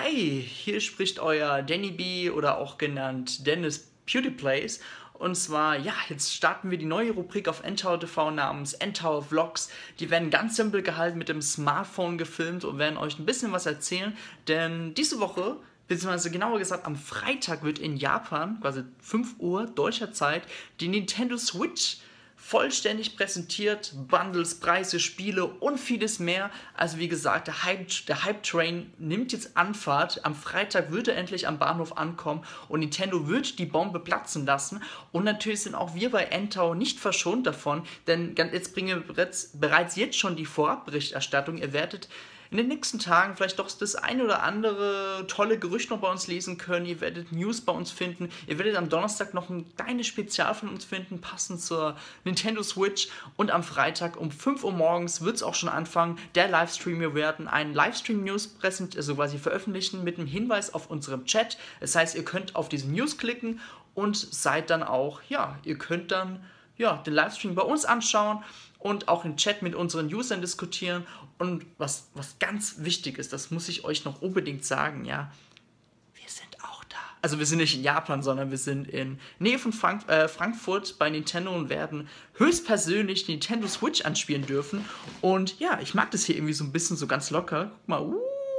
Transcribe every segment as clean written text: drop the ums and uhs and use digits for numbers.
Hi, hier spricht euer Danny B oder auch genannt Dennis PewDiePlays. Und zwar, ja, jetzt starten wir die neue Rubrik auf nTower TV namens nTower Vlogs. Die werden ganz simpel gehalten, mit dem Smartphone gefilmt und werden euch ein bisschen was erzählen. Denn diese Woche, beziehungsweise genauer gesagt am Freitag, wird in Japan, quasi 5 Uhr deutscher Zeit, die Nintendo Switch vollständig präsentiert, Bundles, Preise, Spiele und vieles mehr. Also wie gesagt, der Hype-Train nimmt jetzt Anfahrt. Am Freitag wird er endlich am Bahnhof ankommen und Nintendo wird die Bombe platzen lassen. Und natürlich sind auch wir bei nTower nicht verschont davon, denn jetzt bringen wir bereits jetzt schon die Vorabberichterstattung. Ihr werdet in den nächsten Tagen vielleicht doch das ein oder andere tolle Gerücht noch bei uns lesen können. Ihr werdet News bei uns finden. Ihr werdet am Donnerstag noch ein kleines Spezial von uns finden, passend zur Nintendo Switch. Und am Freitag um 5 Uhr morgens wird es auch schon anfangen, der Livestream. Wir werden einen Livestream-News also quasi veröffentlichen mit einem Hinweis auf unserem Chat. Das heißt, ihr könnt auf diese News klicken und seid dann auch, ja, ihr könnt dann den Livestream bei uns anschauen und auch im Chat mit unseren Usern diskutieren. Und was ganz wichtig ist, das muss ich euch noch unbedingt sagen, ja, wir sind auch da. Also wir sind nicht in Japan, sondern wir sind in Nähe von Frankfurt bei Nintendo und werden höchstpersönlich die Nintendo Switch anspielen dürfen. Und ja, ich mag das hier irgendwie so ein bisschen so ganz locker. Guck mal,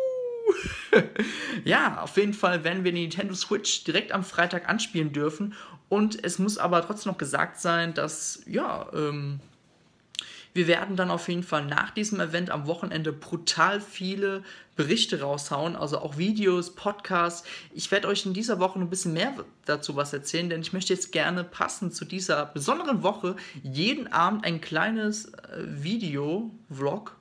ja, auf jeden Fall werden wir die Nintendo Switch direkt am Freitag anspielen dürfen. Und es muss aber trotzdem noch gesagt sein, dass, wir werden dann auf jeden Fall nach diesem Event am Wochenende brutal viele Berichte raushauen, also auch Videos, Podcasts. Ich werde euch in dieser Woche ein bisschen mehr dazu was erzählen, denn ich möchte jetzt gerne passend zu dieser besonderen Woche jeden Abend ein kleines Vlog.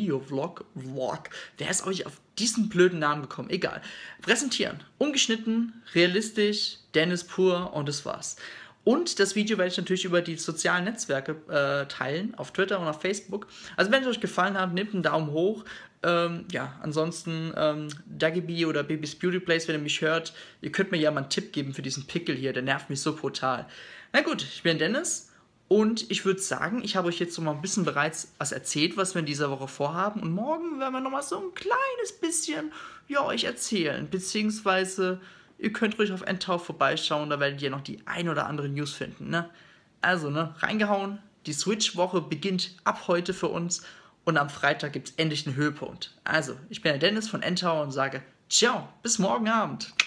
Wer ist euch auf diesen blöden Namen gekommen? Egal. Präsentieren. Ungeschnitten, realistisch, Dennis pur und das war's. Und das Video werde ich natürlich über die sozialen Netzwerke teilen, auf Twitter und auf Facebook. Also wenn es euch gefallen hat, nehmt einen Daumen hoch. Ansonsten Daggy oder Babys Beauty Place, wenn ihr mich hört, ihr könnt mir ja mal einen Tipp geben für diesen Pickel hier, der nervt mich so brutal. Na gut, ich bin Dennis und ich würde sagen, ich habe euch jetzt so mal ein bisschen bereits was erzählt, was wir in dieser Woche vorhaben. Und morgen werden wir nochmal so ein kleines bisschen euch erzählen, beziehungsweise ihr könnt ruhig auf nTower vorbeischauen, da werdet ihr noch die ein oder andere News finden, ne? Also, reingehauen, die Switch-Woche beginnt ab heute für uns und am Freitag gibt es endlich einen Höhepunkt. Also, ich bin der Dennis von nTower und sage ciao, bis morgen Abend.